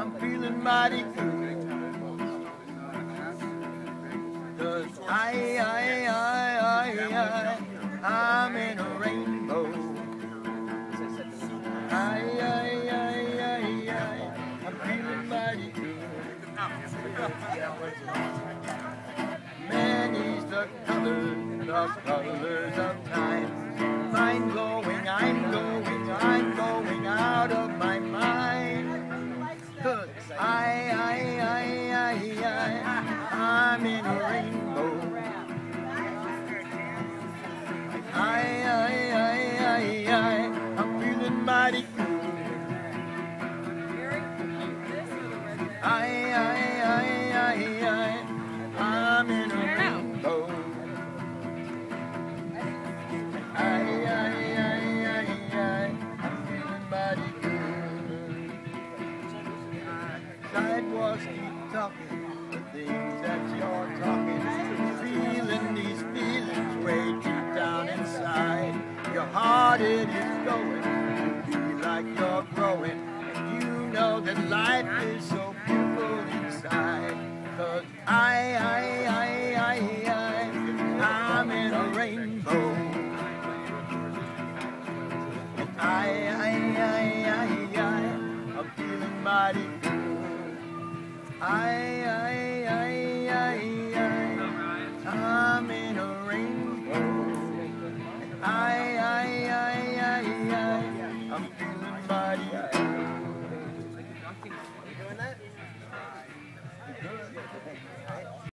I'm feeling mighty good. 'Cause I'm in a rainbow. I'm feeling mighty good. Many's the colors of time. I'm going out of my mind. 'Cause I'm in a rainbow. I'm feeling mighty good. I'm in a rainbow. I'm feeling mighty good. Sidewalks keep talking the things that you're talking. Feeling these feelings way deep down inside. Your heart it is going to be like you're growing, and you know that life is so